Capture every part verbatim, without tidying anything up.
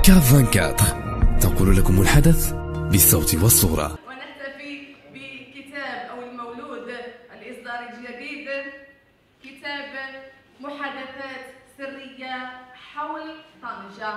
كاف أربعة وعشرين تنقل لكم الحدث بالصوت والصورة. ونحتفي بكتاب أو المولود الإصدار الجديد، كتاب محادثات سرية حول طنجة.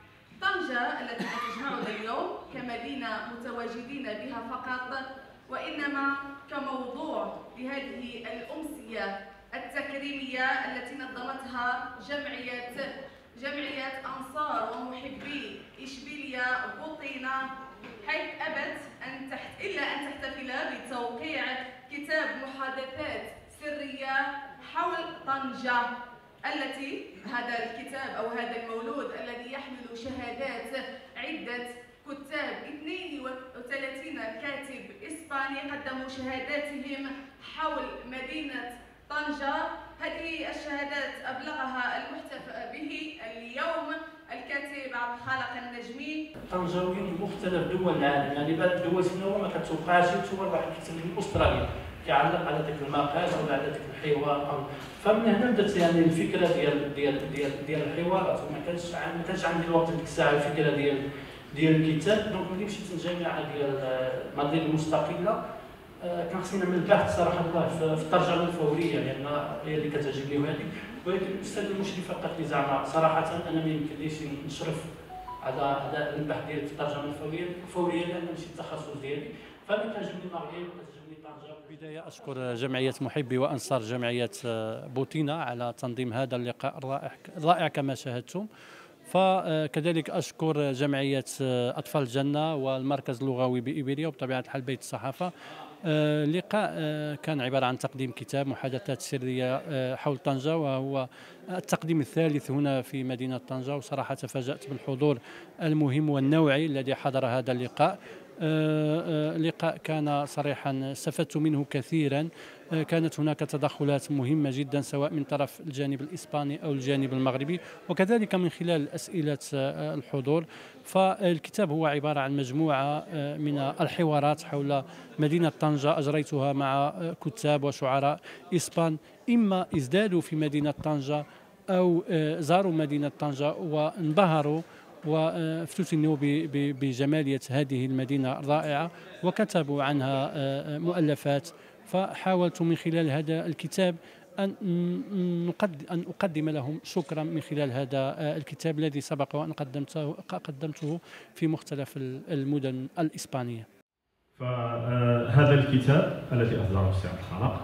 طنجة التي تجمعنا اليوم كمدينة متواجدين بها فقط، وإنما كموضوع لهذه الأمسية التكريمية التي نظمتها جمعية جمعية أنصار ومحبي إشبيلية بوطينة، حيث أبت أن تحت إلا أن تحتفل بتوقيع كتاب محادثات سرية حول طنجة، التي هذا الكتاب أو هذا المولود الذي يحمل شهادات عدة كتاب، اثنين وثلاثين كاتب إسباني قدموا شهاداتهم حول مدينة طنجة. هذه الشهادات أبلغها المحتفى به اليوم الكاتب عبد الخالق النجمي. طنجاويين من مختلف دول العالم، يعني بعض الدول سنوات ما كتوقعش تصور واحد الكتاب من استراليا كيعلق على ذاك المقال ولا على ذاك الحوار، او فمن هنا بدات يعني الفكره ديال ديال ديال ديال الحوارات، وما كانش ما كانش عندي الوقت ديك الساعه الفكره ديال ديال الكتاب. دونك ملي مشيت للجامعه ديال مدريد المستقله كان خصني نعمل البحث صراحه الله في الترجمه الفوريه، لان يعني هي اللي كتعجبني وهذه، ولكن الاستاذ المشرفه قالت لي زعما صراحه انا ما يمكنليش نشرف على هذا البحث ديال الترجمه الفوريه الفوريه لان ماشي التخصص ديالي، فانا كتعجبني المغرب وكتعجبني طنجه. بدايه اشكر جمعيه محبي وانصار جمعيه بوطينه على تنظيم هذا اللقاء الرائع الرائع كما شاهدتم. فكذلك أشكر جمعية أطفال الجنة والمركز اللغوي بإيبيريا وبطبيعة الحال بيت الصحافة. اللقاء كان عبارة عن تقديم كتاب محادثات سرية حول طنجة، وهو التقديم الثالث هنا في مدينة طنجة، وصراحة تفاجأت بالحضور المهم والنوعي الذي حضر هذا اللقاء. اللقاء كان صريحا استفدت منه كثيرا. كانت هناك تدخلات مهمة جدا سواء من طرف الجانب الإسباني أو الجانب المغربي، وكذلك من خلال أسئلة الحضور. فالكتاب هو عبارة عن مجموعة من الحوارات حول مدينة طنجة أجريتها مع كتاب وشعراء إسبان، إما ازدادوا في مدينة طنجة أو زاروا مدينة طنجة وانبهروا وافتتنوا بجمالية هذه المدينة الرائعة وكتبوا عنها مؤلفات. فحاولت من خلال هذا الكتاب أن أن أقدم لهم شكرا من خلال هذا الكتاب الذي سبق وأن قدمته قدمته في مختلف المدن الإسبانية. فهذا الكتاب الذي أصدره السي عبد الخالق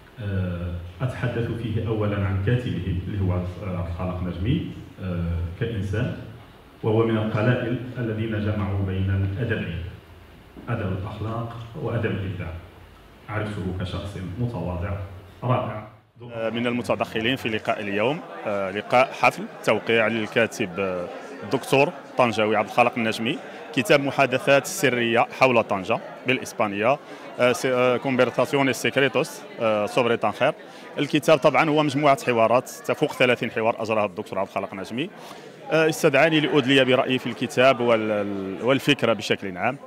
أتحدث فيه أولا عن كاتبه اللي هو عبد الخالق النجمي كإنسان، وهو من القلائل الذين جمعوا بين الأدبين، أدب الأخلاق وأدب الإبداع. أعرفه كشخص متواضع رائع. من المتدخلين في لقاء اليوم، لقاء حفل توقيع للكاتب الدكتور طنجاوي عبد الخالق النجمي، كتاب محادثات سرية حول طنجة بالإسبانية، كونفرساسيونيس سيكريتوس سوبري طنجة. الكتاب طبعا هو مجموعة حوارات تفوق ثلاثين حوار أجراها الدكتور عبد الخالق النجمي. استدعاني لأدلي برأيي في الكتاب والفكرة بشكل عام.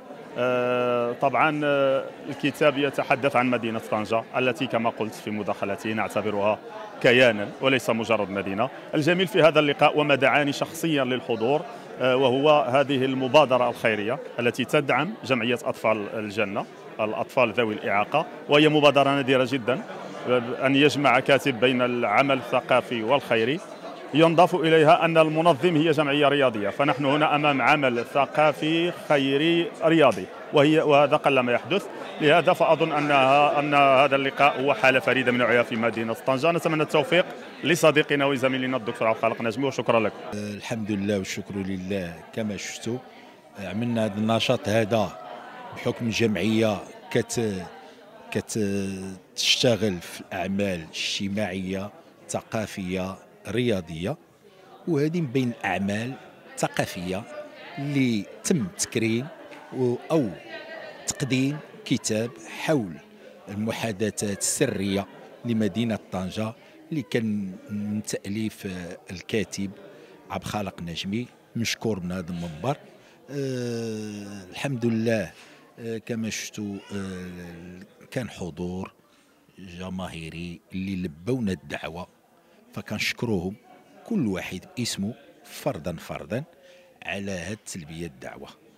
طبعا الكتاب يتحدث عن مدينة طنجة التي كما قلت في مداخلتي نعتبرها كيانا وليس مجرد مدينة. الجميل في هذا اللقاء وما دعاني شخصيا للحضور وهو هذه المبادرة الخيرية التي تدعم جمعية أطفال الجنة، الأطفال ذوي الإعاقة، وهي مبادرة نادرة جدا أن يجمع كاتب بين العمل الثقافي والخيري. ينضاف إليها أن المنظم هي جمعية رياضية، فنحن هنا أمام عمل ثقافي خيري رياضي، وهي وهذا قل ما يحدث. لهذا فأظن أنها أن هذا اللقاء هو حالة فريدة من نوعها في مدينة طنجة. نتمنى التوفيق لصديقنا وزميلنا الدكتور عبد الخالق النجمي، وشكرا لكم. الحمد لله والشكر لله. كما شفتوا عملنا هذا النشاط هذا بحكم جمعية كت كتشتغل في الأعمال الاجتماعية ثقافية رياضية، وهذه من بين الأعمال الثقافية اللي تم تكريم أو تقديم كتاب حول المحادثات السرية لمدينة طنجة اللي كان من تأليف الكاتب عبد الخالق النجمي، مشكور من هذا المنبر. أه الحمد لله. أه كما شفتوا أه كان حضور جماهيري اللي لبونا الدعوة، فكنشكروهم كل واحد باسمه فردا فردا على هاد تلبية الدعوة.